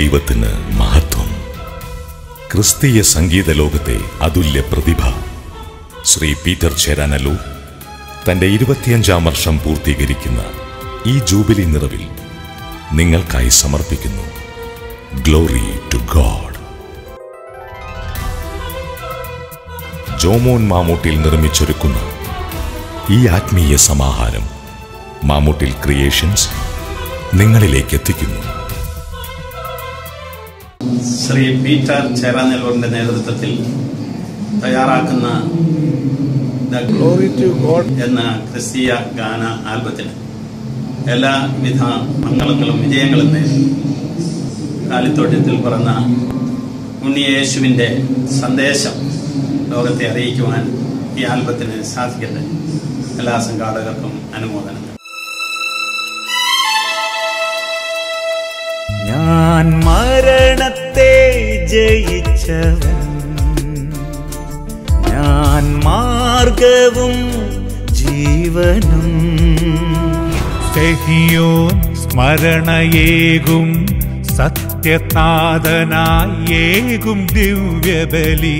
ദൈവത്തിന് മഹത്വം. ക്രിസ്തീയ സംഗീത ലോകത്തെ അതുല്യ പ്രതിഭ ശ്രീ പീറ്റർ ചേരാനല്ലൂർ തൻ്റെ 25ാം വർഷം പൂർത്തീകരിക്കുന്ന ഈ ജൂബിലി നിറവിൽ നിങ്ങൾക്കായി സമർപ്പിക്കുന്നു glory to God. Jomon Mamoottil നിർമ്മിച്ചൊരുക്കുന്ന ഈ ആത്മീയ സമാഹാരം മാമൂട്ടിൽ ക്രിയേഷൻസ് നിങ്ങളിലേക്ക് എത്തിക്കുന്നു. ശ്രീ പീറ്റർ ചേരാനല്ലൂരിന്റെ നേതൃത്വത്തിൽ തയ്യാറാക്കുന്ന ദ ഗ്ലോറി ടു ഗോഡ് എന്ന ക്രിസ്തീയ ഗാന ആൽബത്തിന് എല്ലാവിധ മംഗളങ്ങളും വിജയങ്ങളും നേടി കാലിത്തോട്ടത്തിൽ പിറന്ന ഉണ്ണിയേശുവിൻ്റെ സന്ദേശം ലോകത്തെ അറിയിക്കുവാൻ ഈ ആൽബത്തിന് സാധിക്കട്ടെ. എല്ലാ സംഘാടകർക്കും അനുമോദനം. ഞാൻ മരണത്തെ ജയിച്ചവൻ, ഞാൻ മാർഗവും ജീവനും. സെഹിയോൻ സ്മരണയേകും സത്യനാഥനായേകും ദിവ്യബലി.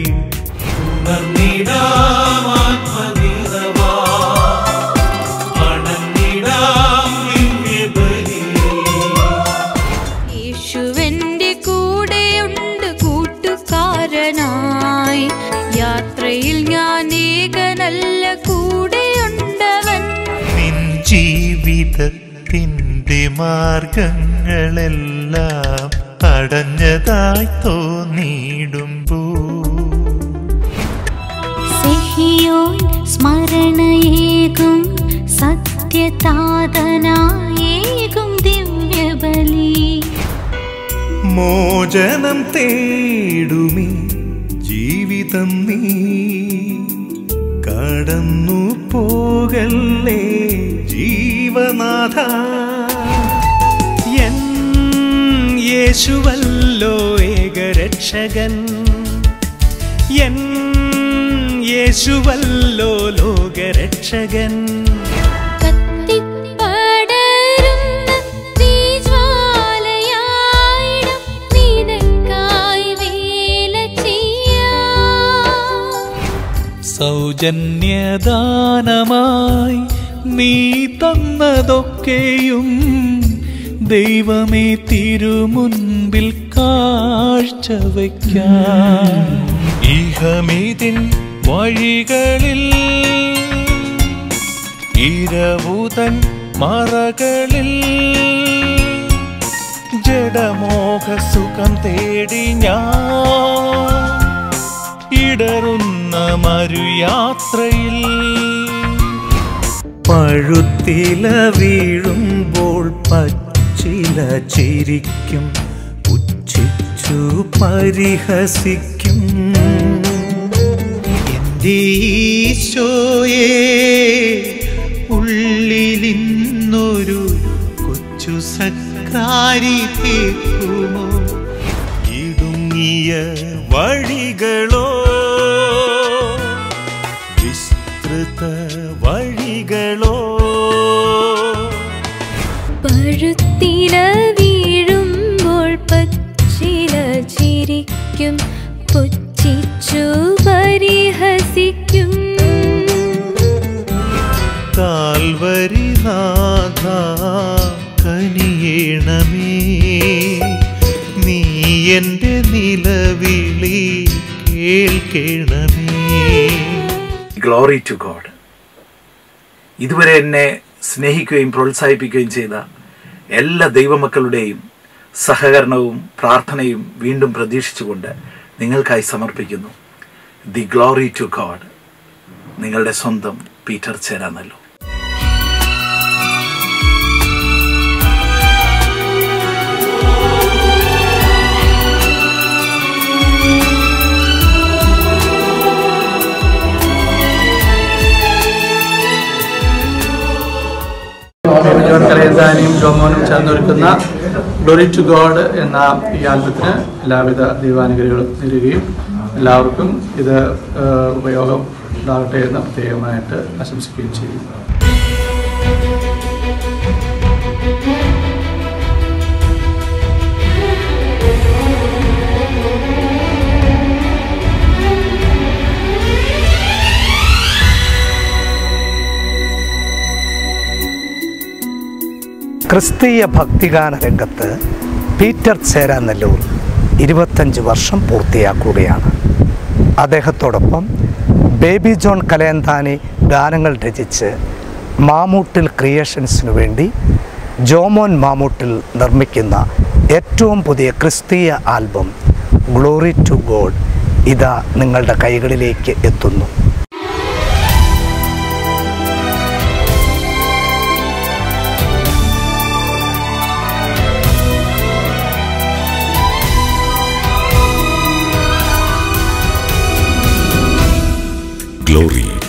യേശുവന്റെ കൂടെയുണ്ട് കൂട്ടുകാരനായി, യാത്രയിൽ ഞാൻ ഏകനല്ല കൂടെയുണ്ടവൻ. നിൻ ജീവിതത്തിൻ്റെ മാർഗങ്ങളെല്ലാം അടഞ്ഞതായി തോന്നിയിടുമ്പോൾ സെഹിയോൻ സ്മരണയേകും സത്യനാഥനായേകും ദിവ്യബലി. മോചനം തേടുമീ ജീവിതം നീ കടന്നു പോകല്ലേ ജീവനാഥ. എൻ യേശുവല്ലോ ഏകരക്ഷകൻ, യേശുവല്ലോ ലോകരക്ഷകൻ. കത്തിപ്പടരുന്ന തീജ്വാലയായിടും നിനക്കായി വേല ചെയ്യാം. സൗജന്യദാനമായി നീ തന്നതൊക്കെയും ദൈവമേ തിരുമുൻപിൽ കാഴ്ചവയ്ക്കാം. ഇഹമേതിൻ വഴികളിൽ ഇരവുതൻ മറകളിൽ ജഡമോഹ സുഖം തേടി ഞാൻ ഇടറുന്ന മരുയാത്രയിൽ. പഴുത്തില വീഴുമ്പോൾ പച്ചില ചിരിക്കും, പുച്ഛിച്ചു പരിഹസിക്കും. എൻ്റെ ഈശോയേ ഉള്ളിലിന്നൊരു കൊച്ചു സക്കാരി കേൾക്കുമോ? ഇടുങ്ങിയ വഴികളോ വിസ്തൃത വഴികളോ, പഴുത്തില വീഴുമ്പോൾ പച്ചില ചിരിക്കും, പുച്ഛിച്ചു പരിഹസിക്കും. കാൽവരിനാഥ കനിയേണമേ, നീ എൻ്റെ നിലവിളി കേൾക്കണമേ. Glory to God. ഇതുവരെ എന്നെ സ്നേഹിക്കുകയും പ്രോത്സാഹിപ്പിക്കുകയും ചെയ്ത എല്ലാ ദൈവമക്കളുടെയും സഹകരണവും പ്രാർത്ഥനയും വീണ്ടും പ്രതീക്ഷിച്ചുകൊണ്ട് നിങ്ങൾക്കായി സമർപ്പിക്കുന്നു ദി ഗ്ലോറി ടു ഗോഡ്. നിങ്ങളുടെ സ്വന്തം പീറ്റർ ചേരാനല്ലൂർ. കലയന്താനിയും ജോമോനും ചേർന്നൊരുക്കുന്ന ഗ്ലോറി ടു ഗോഡ് എന്ന ഈ ആൽബത്തിന് എല്ലാവിധ ദൈവാനുഗ്രഹങ്ങളും നേരുകയും എല്ലാവർക്കും ഇത് ഉപയോഗം ഉണ്ടാകട്ടെ എന്ന് പ്രത്യേകമായിട്ട് ആശംസിക്കുകയും ചെയ്യുന്നു. ക്രിസ്തീയ ഭക്തിഗാന രംഗത്ത് പീറ്റർ ചേരാനെല്ലൂർ 25 വർഷം പൂർത്തിയാക്കുകയാണ്. അദ്ദേഹത്തോടൊപ്പം ബേബി ജോൺ കലയന്താനി ഗാനങ്ങൾ രചിച്ച് മാമൂട്ടിൽ ക്രിയേഷൻസിനു വേണ്ടി ജോമോൻ മാമൂട്ടിൽ നിർമ്മിക്കുന്ന ഏറ്റവും പുതിയ ക്രിസ്തീയ ആൽബം ഗ്ലോറി ടു ഗോഡ് ഇതാ നിങ്ങളുടെ കൈകളിലേക്ക് എത്തുന്നു. Glory